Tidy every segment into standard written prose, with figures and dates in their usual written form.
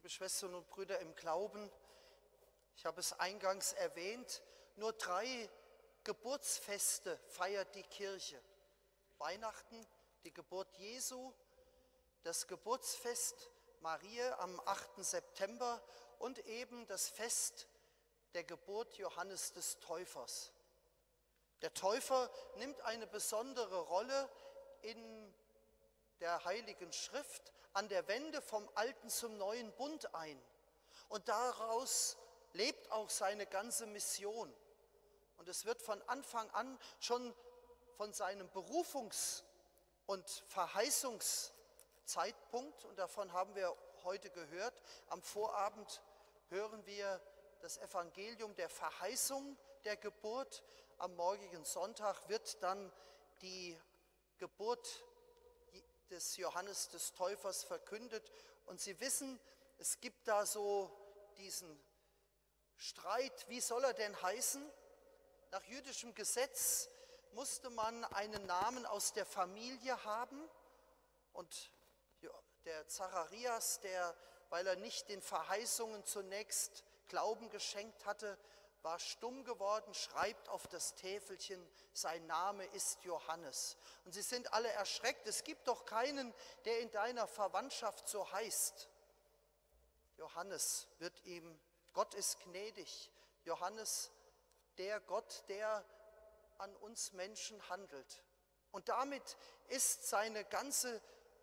Liebe Schwestern und Brüder im Glauben, ich habe es eingangs erwähnt, nur 3 Geburtsfeste feiert die Kirche. Weihnachten, die Geburt Jesu, das Geburtsfest Mariä am 8. September und eben das Fest der Geburt Johannes des Täufers. Der Täufer nimmt eine besondere Rolle in der Heiligen Schrift an der Wende vom Alten zum Neuen Bund ein. Und daraus lebt auch seine ganze Mission. Und es wird von Anfang an schon von seinem Berufungs- und Verheißungszeitpunkt, und davon haben wir heute gehört, am Vorabend hören wir das Evangelium der Verheißung der Geburt. Am morgigen Sonntag wird dann die Geburt des Johannes des Täufers verkündet. Und Sie wissen, es gibt da so diesen Streit, wie soll er denn heißen? Nach jüdischem Gesetz musste man einen Namen aus der Familie haben. Und der Zacharias, weil er nicht den Verheißungen zunächst Glauben geschenkt hatte, war stumm geworden, schreibt auf das Täfelchen, sein Name ist Johannes. Und sie sind alle erschreckt, es gibt doch keinen, der in deiner Verwandtschaft so heißt. Johannes wird ihm, Gott ist gnädig, Johannes, der Gott, der an uns Menschen handelt. Und damit ist sein ganzes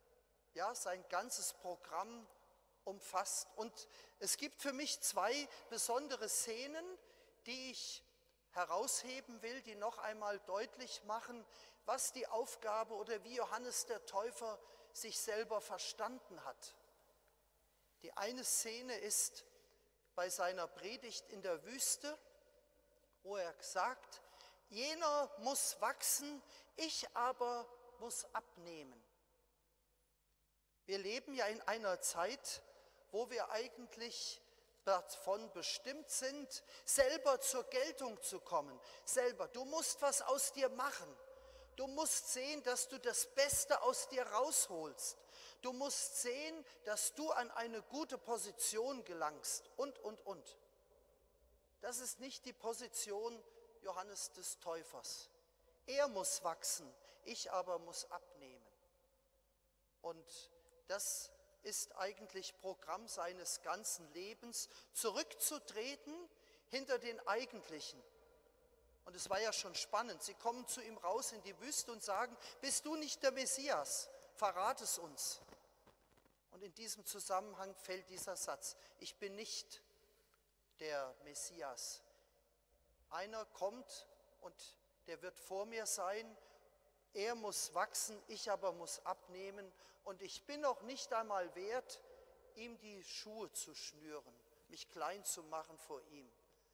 Programm umfasst. Und es gibt für mich 2 besondere Szenen, die ich herausheben will, die noch einmal deutlich machen, was die Aufgabe oder wie Johannes der Täufer sich selber verstanden hat. Die eine Szene ist bei seiner Predigt in der Wüste, wo er sagt, jener muss wachsen, ich aber muss abnehmen. Wir leben ja in einer Zeit, wo wir eigentlich davon bestimmt sind, selber zur Geltung zu kommen. Selber, du musst was aus dir machen. Du musst sehen, dass du das Beste aus dir rausholst. Du musst sehen, dass du an eine gute Position gelangst und. Das ist nicht die Position Johannes des Täufers. Er muss wachsen, ich aber muss abnehmen. Und das ist eigentlich Programm seines ganzen Lebens, zurückzutreten hinter den Eigentlichen. Und es war ja schon spannend, sie kommen zu ihm raus in die Wüste und sagen, bist du nicht der Messias? Verrat es uns. Und in diesem Zusammenhang fällt dieser Satz, ich bin nicht der Messias. Einer kommt und der wird vor mir sein, er muss wachsen, ich aber muss abnehmen und ich bin noch nicht einmal wert, ihm die Schuhe zu schnüren, mich klein zu machen vor ihm.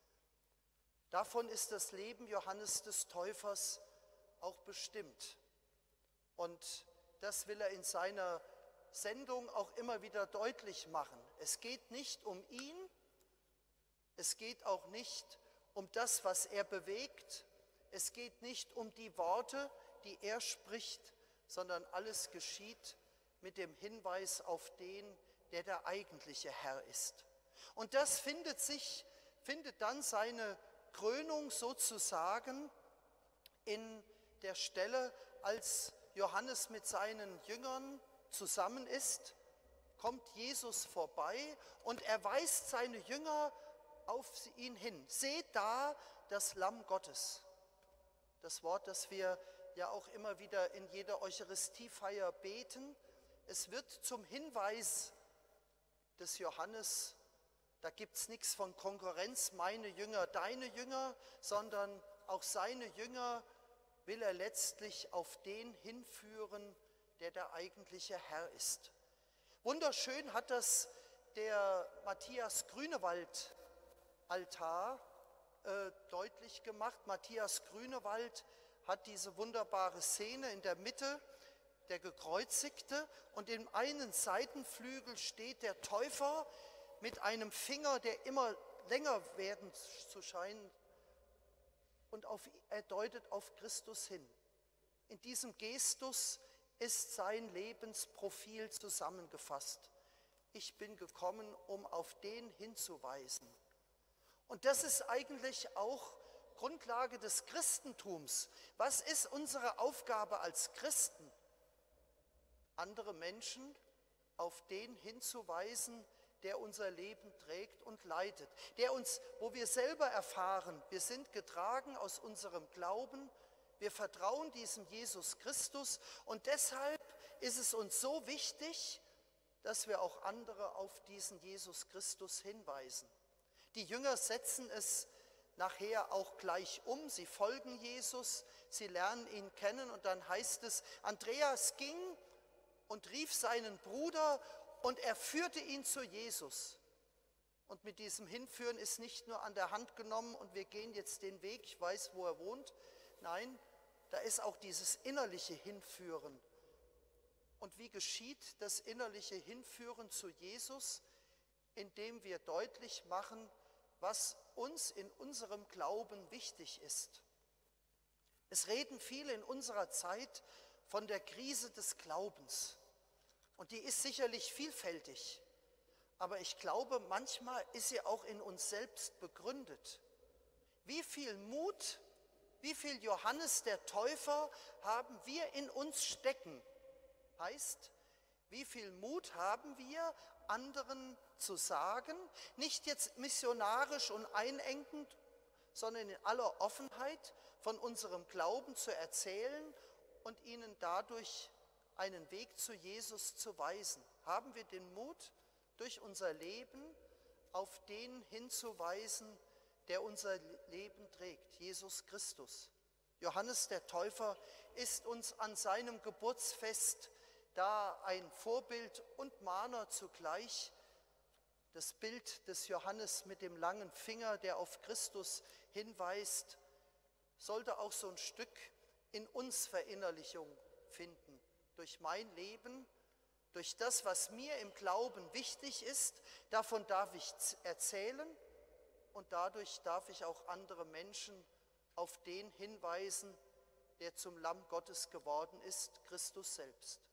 Davon ist das Leben Johannes des Täufers auch bestimmt. Und das will er in seiner Sendung auch immer wieder deutlich machen. Es geht nicht um ihn, es geht auch nicht um das, was er bewegt, es geht nicht um die Worte, die er spricht, sondern alles geschieht mit dem Hinweis auf den, der eigentliche Herr ist. Und das findet dann seine Krönung sozusagen in der Stelle, als Johannes mit seinen Jüngern zusammen ist, kommt Jesus vorbei und er weist seine Jünger auf ihn hin. Seht da das Lamm Gottes. Das Wort, das wir ja auch immer wieder in jeder Eucharistiefeier beten. Es wird zum Hinweis des Johannes, da gibt es nichts von Konkurrenz, meine Jünger, deine Jünger, sondern auch seine Jünger will er letztlich auf den hinführen, der eigentliche Herr ist. Wunderschön hat das der Matthias Grünewald Altar deutlich gemacht. Matthias Grünewald hat diese wunderbare Szene in der Mitte, der Gekreuzigte, und im einen Seitenflügel steht der Täufer mit einem Finger, der immer länger werden zu scheinen, und er deutet auf Christus hin. In diesem Gestus ist sein Lebensprofil zusammengefasst. ich bin gekommen, um auf den hinzuweisen. Und das ist eigentlich auch Grundlage des Christentums. Was ist unsere Aufgabe als Christen? Andere Menschen auf den hinzuweisen, der unser Leben trägt und leitet, der uns, wo wir selber erfahren, wir sind getragen aus unserem Glauben, wir vertrauen diesem Jesus Christus und deshalb ist es uns so wichtig, dass wir auch andere auf diesen Jesus Christus hinweisen. Die Jünger setzen es nachher auch gleich um, sie folgen Jesus, sie lernen ihn kennen und dann heißt es, Andreas ging und rief seinen Bruder und er führte ihn zu Jesus. Und mit diesem Hinführen ist nicht nur an der Hand genommen und wir gehen jetzt den Weg, ich weiß, wo er wohnt. Nein, da ist auch dieses innerliche Hinführen. Und wie geschieht das innerliche Hinführen zu Jesus? Indem wir deutlich machen, was uns in unserem Glauben wichtig ist. Es reden viele in unserer Zeit von der Krise des Glaubens. Und die ist sicherlich vielfältig. Aber ich glaube, manchmal ist sie auch in uns selbst begründet. Wie viel Mut, wie viel Johannes der Täufer haben wir in uns stecken? Heißt, wie viel Mut haben wir, anderen zu sagen, nicht jetzt missionarisch und einengend, sondern in aller Offenheit von unserem Glauben zu erzählen und ihnen dadurch einen Weg zu Jesus zu weisen. Haben wir den Mut, durch unser Leben auf den hinzuweisen, der unser Leben trägt, Jesus Christus. Johannes der Täufer ist uns an seinem Geburtsfest da ein Vorbild und Mahner zugleich. Das Bild des Johannes mit dem langen Finger, der auf Christus hinweist, sollte auch so ein Stück in uns Verinnerlichung finden. Durch mein Leben, durch das, was mir im Glauben wichtig ist, davon darf ich erzählen und dadurch darf ich auch andere Menschen auf den hinweisen, der zum Lamm Gottes geworden ist, Christus selbst.